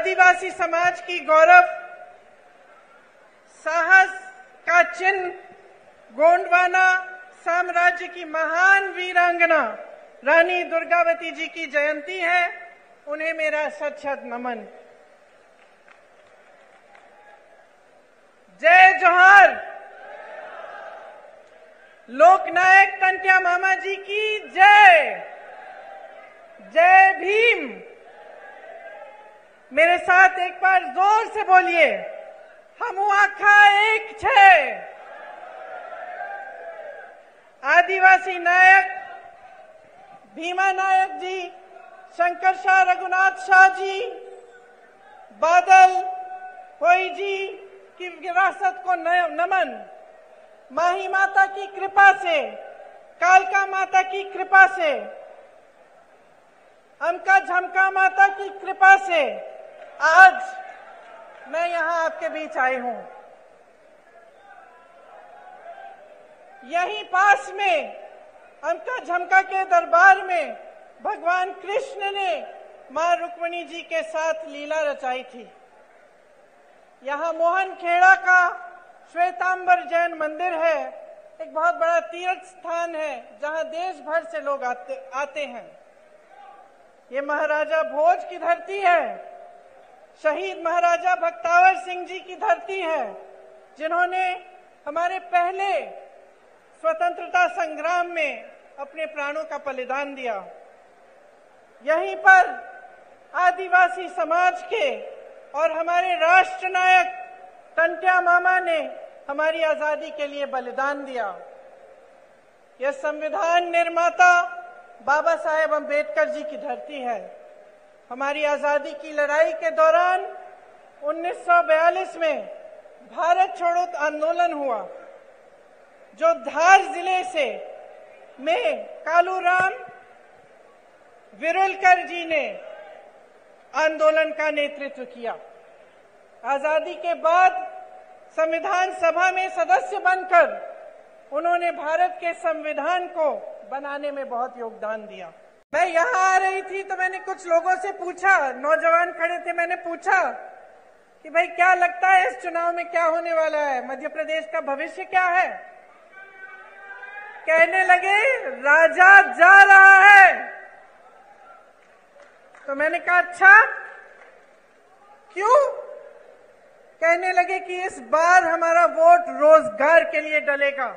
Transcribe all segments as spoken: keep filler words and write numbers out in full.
आदिवासी समाज की गौरव, साहस का चिन्ह गोंडवाना साम्राज्य की महान वीरांगना रानी दुर्गावती जी की जयंती है। उन्हें मेरा शत शत नमन। जय जोहार। लोकनायक टंट्या मामा जी की जय। जय भीम। मेरे साथ एक बार जोर से बोलिए, हमू आखा एक छे। आदिवासी नायक भीमा नायक जी, शंकर शाह रघुनाथ शाह जी, बादल होई जी की विरासत को नमन। माही माता की कृपा से, कालका माता की कृपा से, अमका झमका माता की कृपा से आज मैं यहां आपके बीच आई हूं। यहीं पास में अमका झमका के दरबार में भगवान कृष्ण ने मां रुक्मिणी जी के साथ लीला रचाई थी। यहाँ मोहन खेड़ा का श्वेतांबर जैन मंदिर है, एक बहुत बड़ा तीर्थ स्थान है जहाँ देश भर से लोग आते आते हैं। ये महाराजा भोज की धरती है, शहीद महाराजा भक्तावर सिंह जी की धरती है, जिन्होंने हमारे पहले स्वतंत्रता संग्राम में अपने प्राणों का बलिदान दिया। यहीं पर आदिवासी समाज के और हमारे राष्ट्र नायक टंट्या मामा ने हमारी आजादी के लिए बलिदान दिया। यह संविधान निर्माता बाबा साहेब अम्बेडकर जी की धरती है। हमारी आजादी की लड़ाई के दौरान उन्नीस सौ बयालीस में भारत छोड़ो आंदोलन हुआ, जो धार जिले से में कालूराम विरुलकर जी ने आंदोलन का नेतृत्व किया। आजादी के बाद संविधान सभा में सदस्य बनकर उन्होंने भारत के संविधान को बनाने में बहुत योगदान दिया। मैं यहाँ आ रही थी तो मैंने कुछ लोगों से पूछा, नौजवान खड़े थे, मैंने पूछा कि भाई क्या लगता है इस चुनाव में क्या होने वाला है, मध्य प्रदेश का भविष्य क्या है। कहने लगे राजा जा रहा है। तो मैंने कहा अच्छा क्यों? कहने लगे कि इस बार हमारा वोट रोजगार के लिए डलेगा।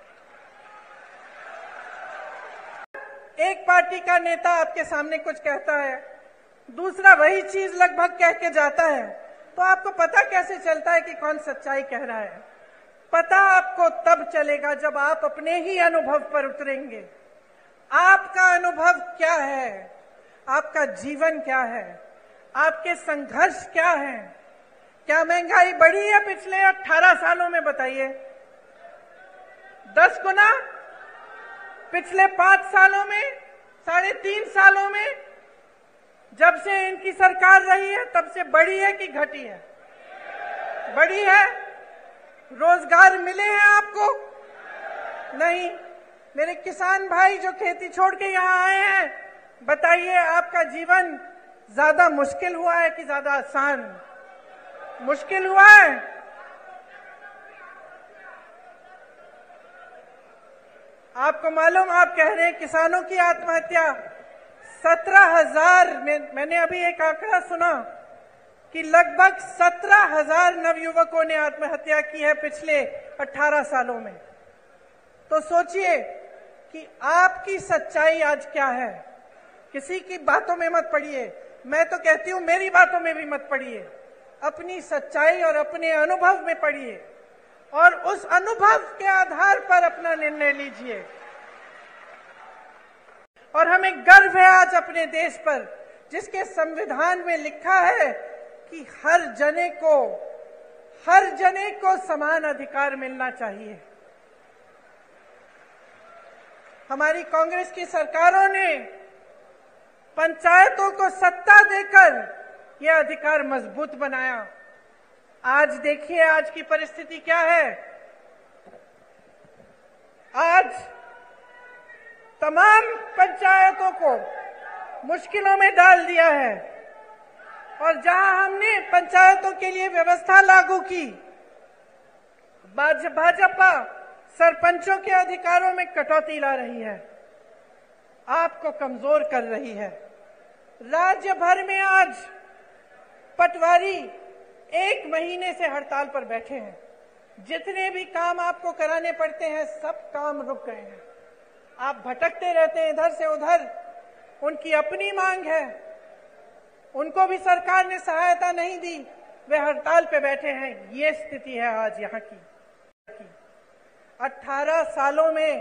एक पार्टी का नेता आपके सामने कुछ कहता है, दूसरा वही चीज लगभग कह के जाता है, तो आपको पता कैसे चलता है कि कौन सच्चाई कह रहा है? पता आपको तब चलेगा जब आप अपने ही अनुभव पर उतरेंगे। आपका अनुभव क्या है? आपका जीवन क्या है? आपके संघर्ष क्या है? क्या महंगाई बढ़ी है पिछले अठारह सालों में? बताइए। दस गुना? पिछले पांच सालों में? साढ़े तीन सालों में? जब से इनकी सरकार रही है तब से बढ़ी है कि घटी है? बढ़ी है। रोजगार मिले हैं आपको? नहीं। मेरे किसान भाई जो खेती छोड़ के यहाँ आए हैं, बताइए आपका जीवन ज्यादा मुश्किल हुआ है कि ज्यादा आसान? मुश्किल हुआ है। आपको मालूम, आप कह रहे हैं किसानों की आत्महत्या सत्रह हजार में, मैंने अभी एक आंकड़ा सुना कि लगभग सत्रह हजार नवयुवकों ने आत्महत्या की है पिछले अठारह सालों में। तो सोचिए कि आपकी सच्चाई आज क्या है। किसी की बातों में मत पड़िए, मैं तो कहती हूं मेरी बातों में भी मत पड़िए, अपनी सच्चाई और अपने अनुभव में पड़िए और उस अनुभव के आधार पर अपना निर्णय लीजिए। और हमें गर्व है आज अपने देश पर, जिसके संविधान में लिखा है कि हर जने को हर जने को समान अधिकार मिलना चाहिए। हमारी कांग्रेस की सरकारों ने पंचायतों को सत्ता देकर यह अधिकार मजबूत बनाया। आज देखिए आज की परिस्थिति क्या है। आज तमाम पंचायतों को मुश्किलों में डाल दिया है। और जहां हमने पंचायतों के लिए व्यवस्था लागू की, भाजपा सरपंचों के अधिकारों में कटौती ला रही है, आपको कमजोर कर रही है। राज्य भर में आज पटवारी एक महीने से हड़ताल पर बैठे हैं। जितने भी काम आपको कराने पड़ते हैं सब काम रुक गए हैं। आप भटकते रहते हैं इधर से उधर। उनकी अपनी मांग है, उनको भी सरकार ने सहायता नहीं दी, वे हड़ताल पे बैठे हैं। ये स्थिति है आज यहाँ की। अठारह सालों में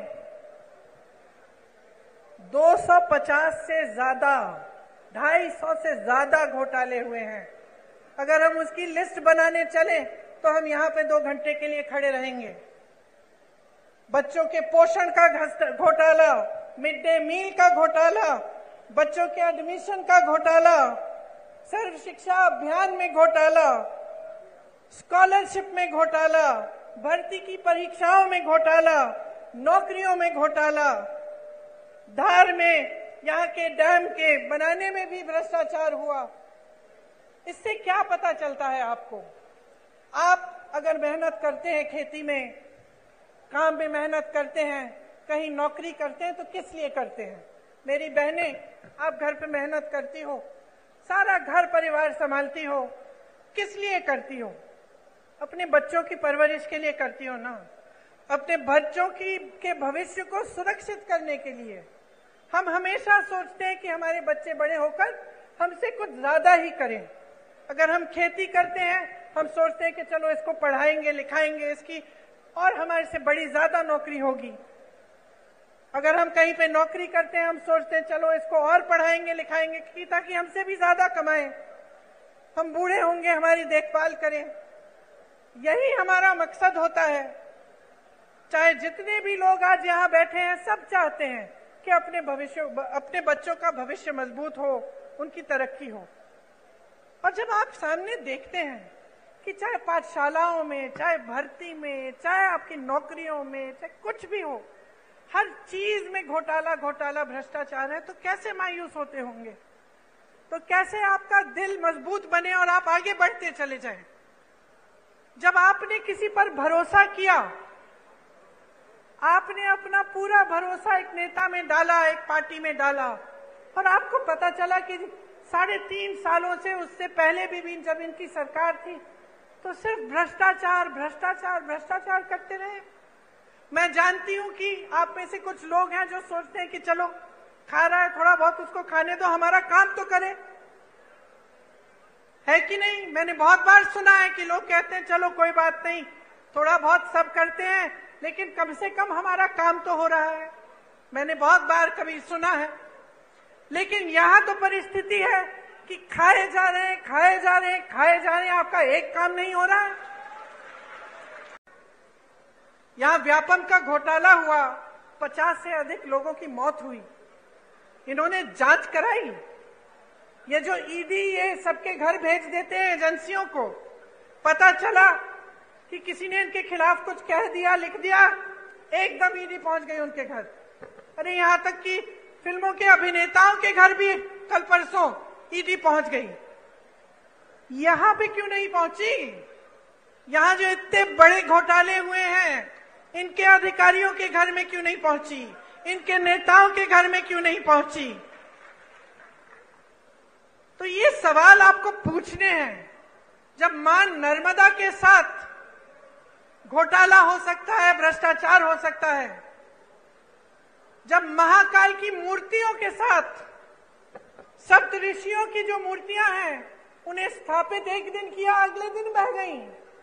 दो सौ पचास से ज्यादा, ढाई सौ से ज्यादा घोटाले हुए हैं। अगर हम उसकी लिस्ट बनाने चले तो हम यहाँ पे दो घंटे के लिए खड़े रहेंगे। बच्चों के पोषण का घोटाला, मिड डे मील का घोटाला, बच्चों के एडमिशन का घोटाला, सर्व शिक्षा अभियान में घोटाला, स्कॉलरशिप में घोटाला, भर्ती की परीक्षाओं में घोटाला, नौकरियों में घोटाला, धार में यहाँ के डैम के बनाने में भी भ्रष्टाचार हुआ। इससे क्या पता चलता है आपको? आप अगर मेहनत करते हैं, खेती में काम में मेहनत करते हैं, कहीं नौकरी करते हैं तो किस लिए करते हैं? मेरी बहनें, आप घर पे मेहनत करती हो, सारा घर परिवार संभालती हो, किस लिए करती हो? अपने बच्चों की परवरिश के लिए करती हो ना, अपने बच्चों की के भविष्य को सुरक्षित करने के लिए। हम हमेशा सोचते हैं कि हमारे बच्चे बड़े होकर हमसे कुछ ज्यादा ही करें। अगर हम खेती करते हैं, हम सोचते हैं कि चलो इसको पढ़ाएंगे लिखाएंगे, इसकी और हमारे से बड़ी ज्यादा नौकरी होगी। अगर हम कहीं पे नौकरी करते हैं, हम सोचते हैं चलो इसको और पढ़ाएंगे लिखाएंगे कि ताकि हमसे भी ज्यादा कमाएं, हम बूढ़े होंगे हमारी देखभाल करें। यही हमारा मकसद होता है। चाहे जितने भी लोग आज यहाँ बैठे हैं, सब चाहते हैं कि अपने भविष्य, अपने बच्चों का भविष्य मजबूत हो, उनकी तरक्की हो। और जब आप सामने देखते हैं कि चाहे पाठशालाओं में, चाहे भर्ती में, चाहे आपकी नौकरियों में, चाहे कुछ भी हो, हर चीज में घोटाला घोटाला भ्रष्टाचार है, तो कैसे मायूस होते होंगे? तो कैसे आपका दिल मजबूत बने और आप आगे बढ़ते चले जाएं? जब आपने किसी पर भरोसा किया, आपने अपना पूरा भरोसा एक नेता में डाला, एक पार्टी में डाला, और आपको पता चला कि साढ़े तीन सालों से, उससे पहले भी, भी जब इनकी सरकार थी, तो सिर्फ भ्रष्टाचार भ्रष्टाचार भ्रष्टाचार करते रहे। मैं जानती हूं कि आप में से कुछ लोग हैं जो सोचते हैं कि चलो खा रहा है, थोड़ा बहुत उसको खाने दो, हमारा काम तो करे, है कि नहीं? मैंने बहुत बार सुना है कि लोग कहते हैं चलो कोई बात नहीं, थोड़ा बहुत सब करते हैं, लेकिन कम से कम हमारा काम तो हो रहा है। मैंने बहुत बार कभी सुना है। लेकिन यहाँ तो परिस्थिति है कि खाए जा रहे हैं, खाए जा रहे हैं, खाए जा रहे हैं, आपका एक काम नहीं हो रहा है। यहाँ व्यापम का घोटाला हुआ, पचास से अधिक लोगों की मौत हुई। इन्होंने जांच कराई। ये जो ईडी ये सबके घर भेज देते हैं एजेंसियों को, पता चला कि किसी ने इनके खिलाफ कुछ कह दिया, लिख दिया, एकदम ईडी पहुंच गई उनके घर। अरे यहाँ तक कि फिल्मों के अभिनेताओं के घर भी कल परसों ईडी पहुंच गई। यहां पे क्यों नहीं पहुंची? यहां जो इतने बड़े घोटाले हुए हैं, इनके अधिकारियों के घर में क्यों नहीं पहुंची? इनके नेताओं के घर में क्यों नहीं पहुंची? तो ये सवाल आपको पूछने हैं। जब मां नर्मदा के साथ घोटाला हो सकता है, भ्रष्टाचार हो सकता है, जब महाकाल की मूर्तियों के साथ सप्त ऋषियों की जो मूर्तियां हैं, उन्हें स्थापित एक दिन किया, अगले दिन बह गई,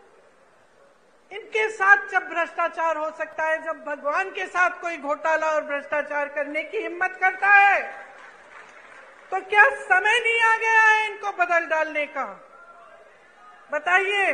इनके साथ जब भ्रष्टाचार हो सकता है, जब भगवान के साथ कोई घोटाला और भ्रष्टाचार करने की हिम्मत करता है, तो क्या समय नहीं आ गया है इनको बदल डालने का? बताइए।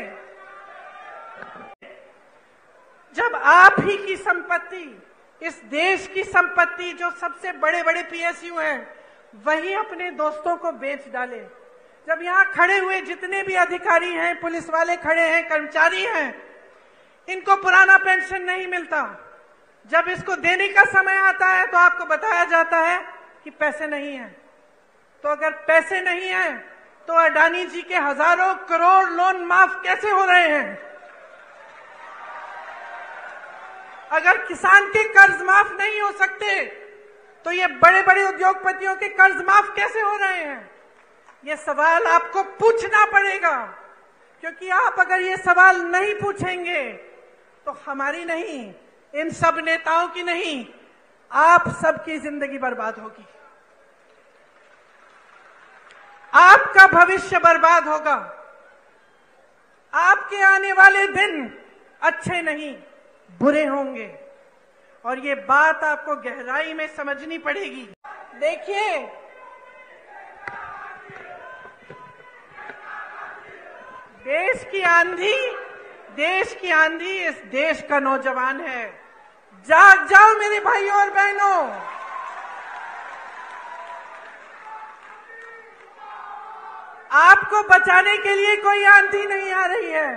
जब आप ही की संपत्ति, इस देश की संपत्ति, जो सबसे बड़े बड़े पीएसयू हैं, वही अपने दोस्तों को बेच डाले। जब यहाँ खड़े हुए जितने भी अधिकारी हैं, पुलिस वाले खड़े हैं, कर्मचारी हैं, इनको पुराना पेंशन नहीं मिलता। जब इसको देने का समय आता है तो आपको बताया जाता है कि पैसे नहीं हैं। तो अगर पैसे नहीं हैं तो अडानी जी के हजारों करोड़ लोन माफ कैसे हो रहे हैं? अगर किसान के कर्ज माफ नहीं हो सकते तो ये बड़े बड़े उद्योगपतियों के कर्ज माफ कैसे हो रहे हैं? ये सवाल आपको पूछना पड़ेगा, क्योंकि आप अगर ये सवाल नहीं पूछेंगे तो हमारी नहीं, इन सब नेताओं की नहीं, आप सबकी जिंदगी बर्बाद होगी, आपका भविष्य बर्बाद होगा, आपके आने वाले दिन अच्छे नहीं बुरे होंगे, और ये बात आपको गहराई में समझनी पड़ेगी। देखिए, देश की आंधी देश की आंधी इस देश का नौजवान है। जाग जाओ मेरे भाइयों और बहनों। आपको बचाने के लिए कोई आंधी नहीं आ रही है,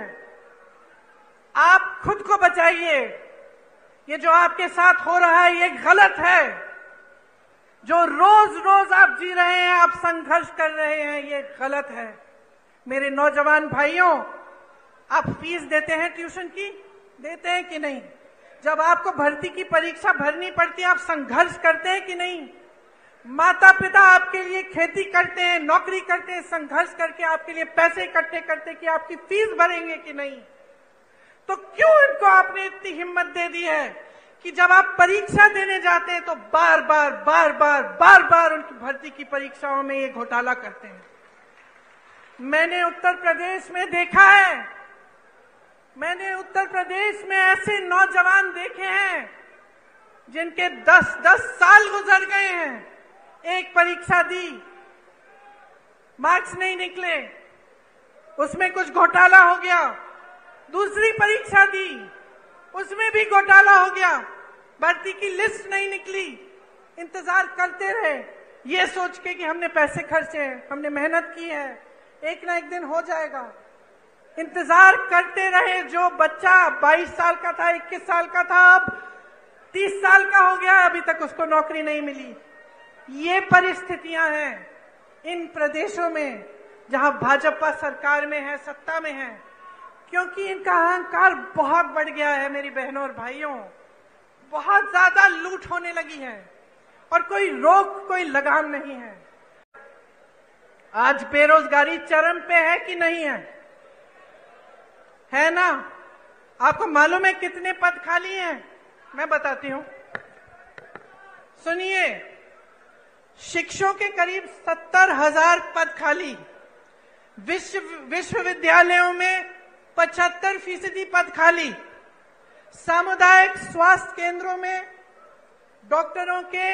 आप खुद को बचाइए। ये जो आपके साथ हो रहा है ये गलत है। जो रोज रोज आप जी रहे हैं, आप संघर्ष कर रहे हैं, ये गलत है। मेरे नौजवान भाइयों, आप फीस देते हैं ट्यूशन की, देते हैं कि नहीं? जब आपको भर्ती की परीक्षा भरनी पड़ती है, आप संघर्ष करते हैं कि नहीं? माता पिता आपके लिए खेती करते हैं, नौकरी करते हैं, संघर्ष करके आपके लिए पैसे इकट्ठे करते कि आपकी फीस भरेंगे कि नहीं? तो क्यों इनको आपने इतनी हिम्मत दे दी है कि जब आप परीक्षा देने जाते हैं तो बार बार बार बार बार बार उनकी भर्ती की परीक्षाओं में ये घोटाला करते हैं? मैंने उत्तर प्रदेश में देखा है, मैंने उत्तर प्रदेश में ऐसे नौजवान देखे हैं जिनके दस दस साल गुजर गए हैं। एक परीक्षा दी, मार्क्स नहीं निकले, उसमें कुछ घोटाला हो गया। दूसरी परीक्षा दी, उसमें भी घोटाला हो गया, भर्ती की लिस्ट नहीं निकली। इंतजार करते रहे ये सोच के कि हमने पैसे खर्चे हैं, हमने मेहनत की है, एक ना एक दिन हो जाएगा। इंतजार करते रहे। जो बच्चा बाईस साल का था, इक्कीस साल का था, अब तीस साल का हो गया, अभी तक उसको नौकरी नहीं मिली। ये परिस्थितियां हैं इन प्रदेशों में जहां भाजपा सरकार में है, सत्ता में है, क्योंकि इनका अहंकार बहुत बढ़ गया है। मेरी बहनों और भाइयों, बहुत ज्यादा लूट होने लगी है और कोई रोक, कोई लगाम नहीं है। आज बेरोजगारी चरम पे है कि नहीं है? है ना? आपको मालूम है कितने पद खाली हैं? मैं बताती हूं, सुनिए। शिक्षकों के करीब सत्तर हजार पद खाली, विश्व विश्वविद्यालयों में पचहत्तर फीसदी पद खाली, सामुदायिक स्वास्थ्य केंद्रों में डॉक्टरों के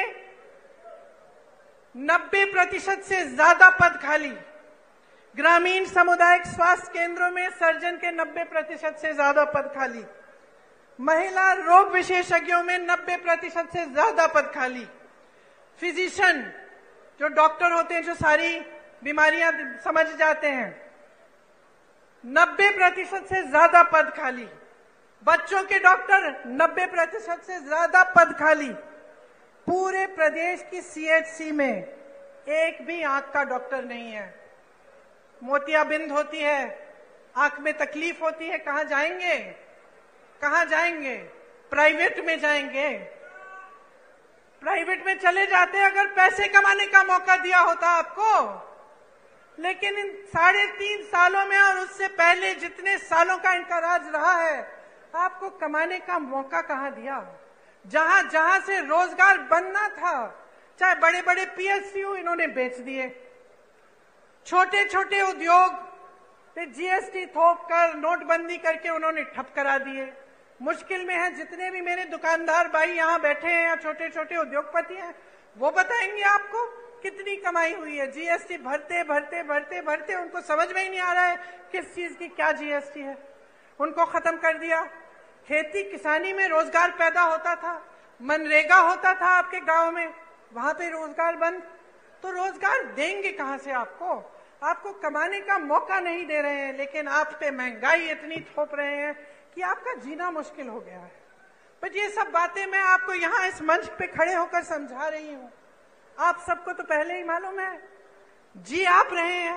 नब्बे प्रतिशत से ज्यादा पद खाली, ग्रामीण सामुदायिक स्वास्थ्य केंद्रों में सर्जन के नब्बे प्रतिशत से ज्यादा पद खाली, महिला रोग विशेषज्ञों में नब्बे प्रतिशत से ज्यादा पद खाली, फिजिशियन जो डॉक्टर होते हैं, जो सारी बीमारियां समझ जाते हैं, नब्बे प्रतिशत से ज्यादा पद खाली, बच्चों के डॉक्टर नब्बे प्रतिशत से ज्यादा पद खाली। पूरे प्रदेश की सीएचसी में एक भी आंख का डॉक्टर नहीं है। मोतियाबिंद होती है, आंख में तकलीफ होती है, कहां जाएंगे? कहां जाएंगे? प्राइवेट में जाएंगे। प्राइवेट में चले जाते हैं अगर पैसे कमाने का मौका दिया होता आपको। लेकिन इन साढ़े तीन सालों में और उससे पहले जितने सालों का इनका राज रहा है, आपको कमाने का मौका कहां दिया? जहां जहां से रोजगार बनना था, चाहे बड़े बड़े पीएसयू, इन्होंने बेच दिए। छोटे छोटे उद्योग पे जीएसटी थोप कर, नोटबंदी करके उन्होंने ठप करा दिए। मुश्किल में है जितने भी मेरे दुकानदार भाई यहाँ बैठे हैं या छोटे छोटे उद्योगपति हैं, वो बताएंगे आपको कितनी कमाई हुई है। जीएसटी भरते भरते भरते भरते उनको समझ में ही नहीं आ रहा है किस चीज की क्या जीएसटी है, उनको खत्म कर दिया। खेती किसानी में रोजगार पैदा होता था, मनरेगा होता था आपके गांव में, वहां पे रोजगार बंद। तो रोजगार देंगे कहां से आपको? आपको कमाने का मौका नहीं दे रहे हैं, लेकिन आप पे महंगाई इतनी थोप रहे हैं कि आपका जीना मुश्किल हो गया है। पर ये सब बातें मैं आपको यहाँ इस मंच पे खड़े होकर समझा रही हूँ। आप सबको तो पहले ही मालूम है, जी आप रहे हैं,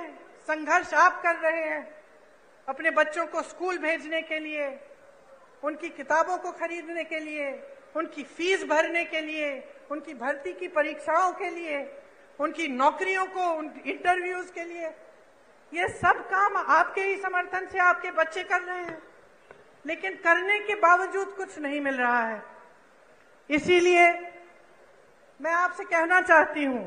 संघर्ष आप कर रहे हैं अपने बच्चों को स्कूल भेजने के लिए, उनकी किताबों को खरीदने के लिए, उनकी फीस भरने के लिए, उनकी भर्ती की परीक्षाओं के लिए, उनकी नौकरियों को, उन इंटरव्यूज के लिए। ये सब काम आपके ही समर्थन से आपके बच्चे कर रहे हैं, लेकिन करने के बावजूद कुछ नहीं मिल रहा है। इसीलिए मैं आपसे कहना चाहती हूं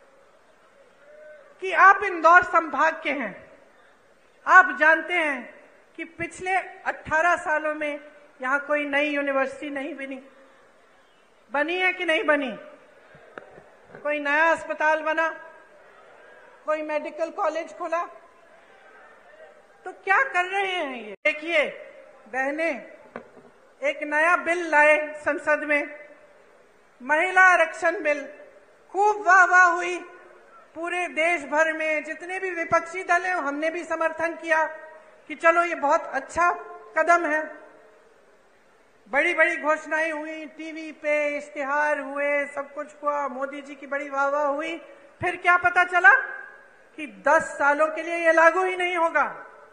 कि आप इंदौर संभाग के हैं। आप जानते हैं कि पिछले अठारह सालों में यहां कोई नई यूनिवर्सिटी नहीं बनी। बनी है कि नहीं बनी? कोई नया अस्पताल बना? कोई मेडिकल कॉलेज खुला? तो क्या कर रहे हैं ये? देखिए बहने, एक नया बिल लाए संसद में, महिला आरक्षण बिल। खूब वाह वाह हुई पूरे देश भर में। जितने भी विपक्षी दल हैं हमने भी समर्थन किया कि चलो ये बहुत अच्छा कदम है। बड़ी बड़ी घोषणाएं हुई, टीवी पे इश्तिहार हुए, सब कुछ हुआ, मोदी जी की बड़ी वाह वाह हुई। फिर क्या पता चला कि दस सालों के लिए ये लागू ही नहीं होगा।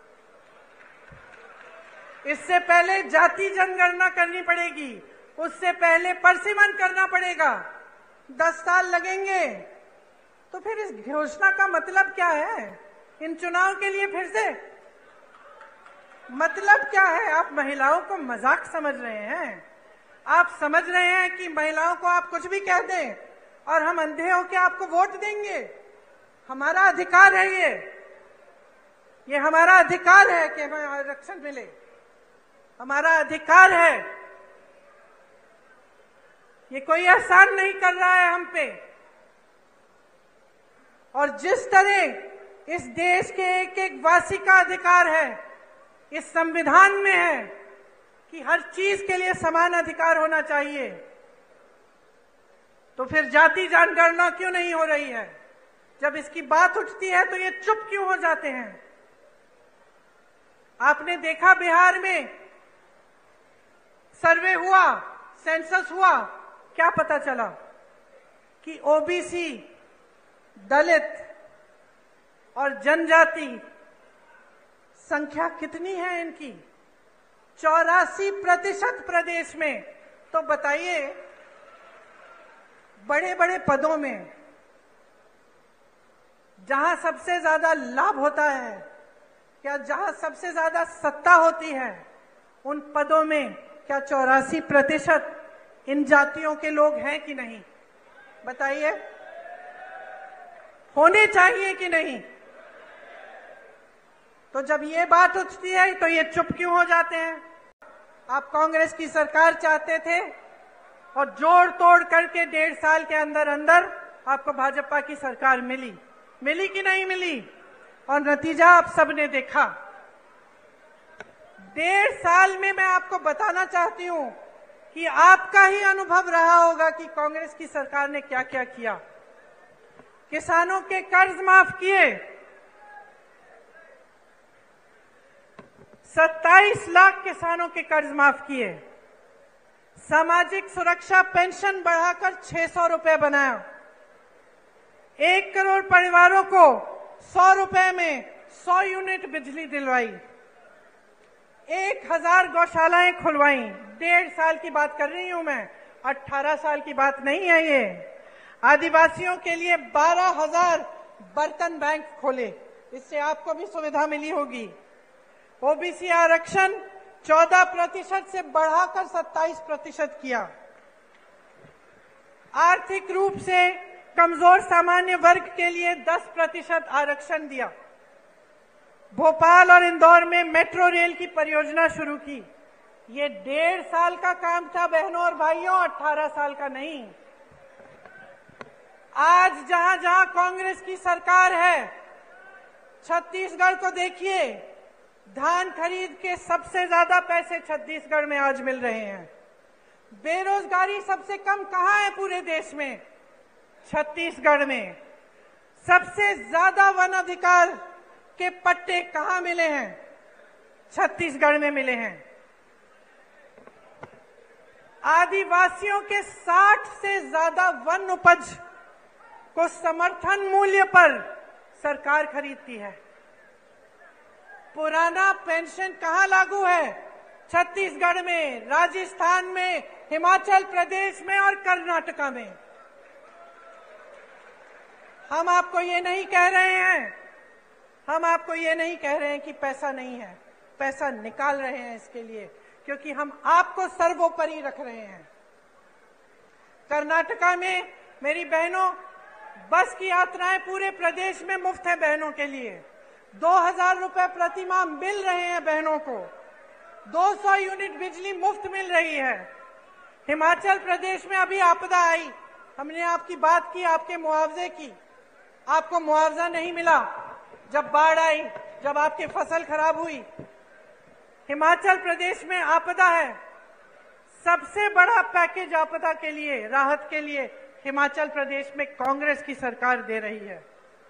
इससे पहले जाति जनगणना करनी पड़ेगी, उससे पहले परसिमन करना पड़ेगा, दस साल लगेंगे। तो फिर इस घोषणा का मतलब क्या है? इन चुनाव के लिए फिर से मतलब क्या है? आप महिलाओं को मजाक समझ रहे हैं? आप समझ रहे हैं कि महिलाओं को आप कुछ भी कह दें और हम अंधे होकर आपको वोट देंगे? हमारा अधिकार है ये ये हमारा अधिकार है कि हमें आरक्षण मिले, हमारा अधिकार है। ये कोई एहसान नहीं कर रहा है हम पे। और जिस तरह इस देश के एक एक वासी का अधिकार है, इस संविधान में है कि हर चीज के लिए समान अधिकार होना चाहिए, तो फिर जाति जनगणना क्यों नहीं हो रही है? जब इसकी बात उठती है तो ये चुप क्यों हो जाते हैं? आपने देखा बिहार में सर्वे हुआ, सेंसस हुआ, क्या पता चला कि ओबीसी, दलित और जनजाति संख्या कितनी है इनकी? चौरासी प्रतिशत प्रदेश में। तो बताइए, बड़े बड़े पदों में जहां सबसे ज्यादा लाभ होता है या जहां सबसे ज्यादा सत्ता होती है, उन पदों में क्या चौरासी प्रतिशत इन जातियों के लोग हैं कि नहीं? बताइए, होने चाहिए कि नहीं? तो जब ये बात उठती है तो ये चुप क्यों हो जाते हैं? आप कांग्रेस की सरकार चाहते थे और जोड़ तोड़ करके डेढ़ साल के अंदर अंदर आपको भाजपा की सरकार मिली। मिली कि नहीं मिली? और नतीजा आप सबने देखा। डेढ़ साल में मैं आपको बताना चाहती हूं कि आपका ही अनुभव रहा होगा कि कांग्रेस की सरकार ने क्या क्या किया। किसानों के कर्ज माफ किए, सत्ताईस लाख किसानों के कर्ज माफ किए, सामाजिक सुरक्षा पेंशन बढ़ाकर छह सौ रुपए बनाया, एक करोड़ परिवारों को सौ रुपए में सौ यूनिट बिजली दिलवाई, एक हजार गौशालाएं खुलवाई। डेढ़ साल की बात कर रही हूं मैं, अठारह साल की बात नहीं है ये। आदिवासियों के लिए बारह हजार बर्तन बैंक खोले, इससे आपको भी सुविधा मिली होगी। ओबीसी आरक्षण चौदह प्रतिशत से बढ़ाकर सत्ताईस प्रतिशत किया। आर्थिक रूप से कमजोर सामान्य वर्ग के लिए दस प्रतिशत आरक्षण दिया। भोपाल और इंदौर में मेट्रो रेल की परियोजना शुरू की। ये डेढ़ साल का काम था बहनों और भाइयों, अठारह साल का नहीं। आज जहां जहां कांग्रेस की सरकार है, छत्तीसगढ़ को देखिए, धान खरीद के सबसे ज्यादा पैसे छत्तीसगढ़ में आज मिल रहे हैं। बेरोजगारी सबसे कम कहां है पूरे देश में? छत्तीसगढ़ में। सबसे ज्यादा वन अधिकार के पट्टे कहां मिले हैं? छत्तीसगढ़ में मिले हैं। आदिवासियों के साठ से ज्यादा वन उपज को समर्थन मूल्य पर सरकार खरीदती है। पुराना पेंशन कहाँ लागू है? छत्तीसगढ़ में, राजस्थान में, हिमाचल प्रदेश में और कर्नाटका में। हम आपको ये नहीं कह रहे हैं हम आपको ये नहीं कह रहे हैं कि पैसा नहीं है, पैसा निकाल रहे हैं इसके लिए, क्योंकि हम आपको सर्वोपरि रख रहे हैं। कर्नाटका में मेरी बहनों, बस की यात्राएं पूरे प्रदेश में मुफ्त है बहनों के लिए। दो हजार रुपए प्रति माह मिल रहे हैं बहनों को। दो सौ यूनिट बिजली मुफ्त मिल रही है। हिमाचल प्रदेश में अभी आपदा आई, हमने आपकी बात की, आपके मुआवजे की, आपको मुआवजा नहीं मिला। जब बाढ़ आई, जब आपकी फसल खराब हुई, हिमाचल प्रदेश में आपदा है। सबसे बड़ा पैकेज आपदा के लिए, राहत के लिए हिमाचल प्रदेश में कांग्रेस की सरकार दे रही है।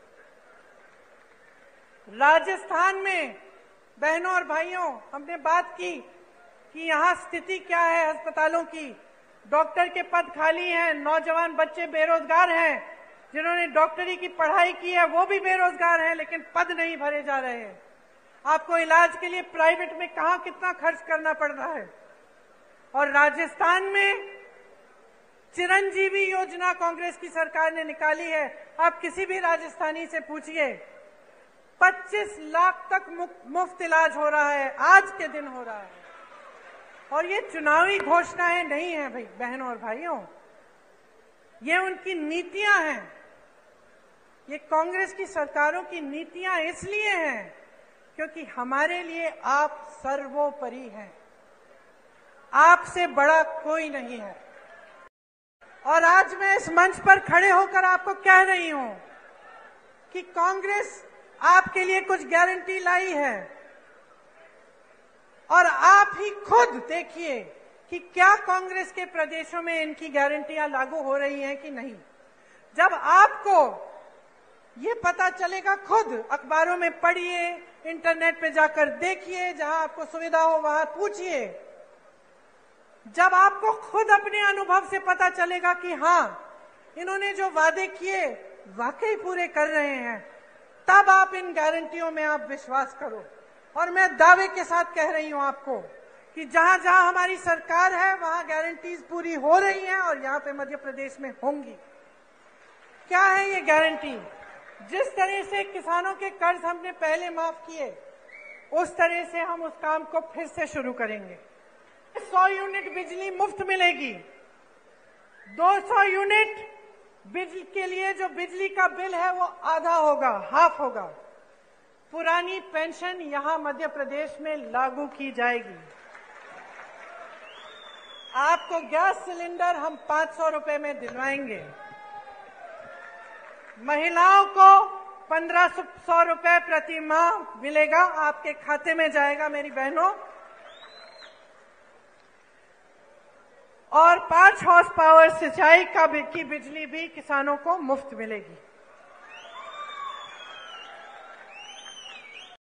राजस्थान में बहनों और भाइयों, हमने बात की कि यहाँ स्थिति क्या है अस्पतालों की। डॉक्टर के पद खाली हैं, नौजवान बच्चे बेरोजगार हैं, जिन्होंने डॉक्टरी की पढ़ाई की है वो भी बेरोजगार हैं, लेकिन पद नहीं भरे जा रहे हैं। आपको इलाज के लिए प्राइवेट में कहाँ कितना खर्च करना पड़ रहा है। और राजस्थान में चिरंजीवी योजना कांग्रेस की सरकार ने निकाली है। आप किसी भी राजस्थानी से पूछिए, पच्चीस लाख तक मुफ्त इलाज हो रहा है, आज के दिन हो रहा है। और ये चुनावी घोषणाएं नहीं है भाई बहनों और भाइयों, ये उनकी नीतियां हैं। ये कांग्रेस की सरकारों की नीतियां इसलिए हैं क्योंकि हमारे लिए आप सर्वोपरि हैं, आपसे बड़ा कोई नहीं है। और आज मैं इस मंच पर खड़े होकर आपको कह रही हूं कि कांग्रेस आपके लिए कुछ गारंटी लाई है, और आप ही खुद देखिए कि क्या कांग्रेस के प्रदेशों में इनकी गारंटियां लागू हो रही हैं कि नहीं। जब आपको ये पता चलेगा, खुद अखबारों में पढ़िए, इंटरनेट पे जाकर देखिए, जहां आपको सुविधा हो वहां पूछिए। जब आपको खुद अपने अनुभव से पता चलेगा कि हाँ, इन्होंने जो वादे किए वाकई पूरे कर रहे हैं, तब आप इन गारंटियों में आप विश्वास करो। और मैं दावे के साथ कह रही हूं आपको कि जहां जहां हमारी सरकार है वहां गारंटीज पूरी हो रही हैं, और यहां पे मध्य प्रदेश में होंगी। क्या है ये गारंटी? जिस तरह से किसानों के कर्ज हमने पहले माफ किए, उस तरह से हम उस काम को फिर से शुरू करेंगे। सौ यूनिट बिजली मुफ्त मिलेगी। दो सौ यूनिट बिजली के लिए जो बिजली का बिल है वो आधा होगा, हाफ होगा। पुरानी पेंशन यहां मध्य प्रदेश में लागू की जाएगी। आपको गैस सिलेंडर हम पांच सौ रुपए में दिलवाएंगे। महिलाओं को पंद्रह सौ रुपए प्रति माह मिलेगा, आपके खाते में जाएगा मेरी बहनों। और पांच हॉर्स पावर सिंचाई का की बिजली भी किसानों को मुफ्त मिलेगी।